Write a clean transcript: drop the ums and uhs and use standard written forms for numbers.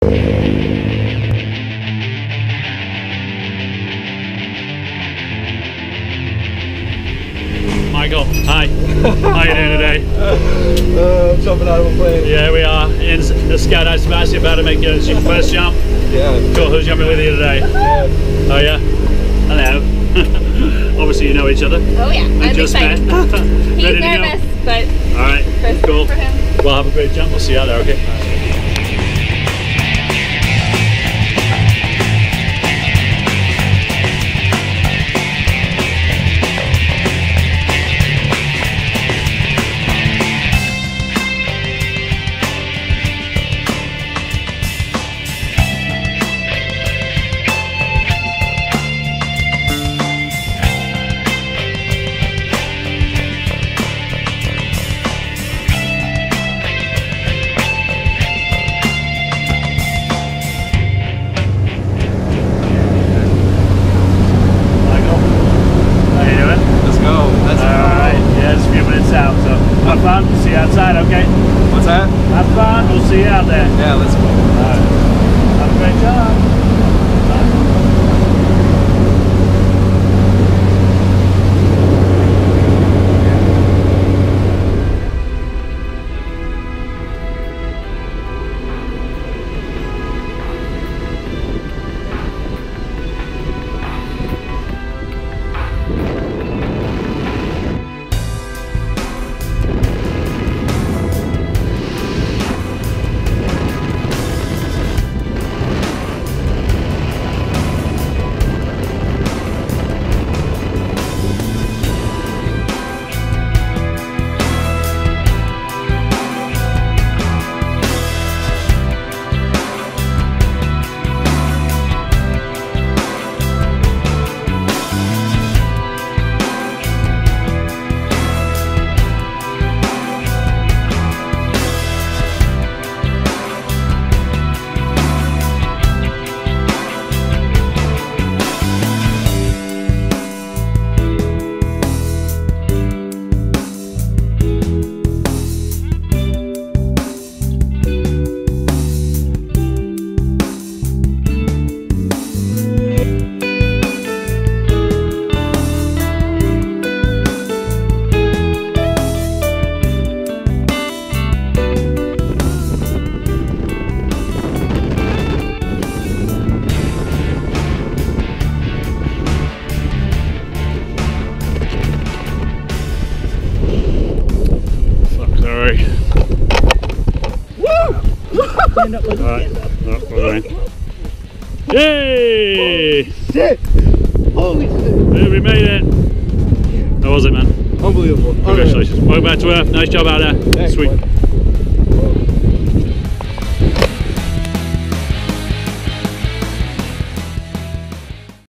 Michael, hi. How you doing today? I'm jumping out of a plane. Yeah, we are in the Skydive Sebastian, about to make your first jump. Yeah. Cool, who's jumping with you today? Yeah. Oh yeah? Hello. Obviously you know each other. Oh yeah, I'm just excited. met. He's Ready to go? nervous, but Alright, first cool. for him. Well, have a great jump. We'll see you out there, okay? Have fun, see you outside, okay? What's that? Have fun, we'll see you out there. Yeah, let's go. Alright. Have a great job. Alright, we're going. Yay! Shit! Holy shit! Yeah, we made it! How was it, man? Unbelievable. Congratulations. Welcome back to Earth. Nice job out there. Thanks, Sweet. Bud.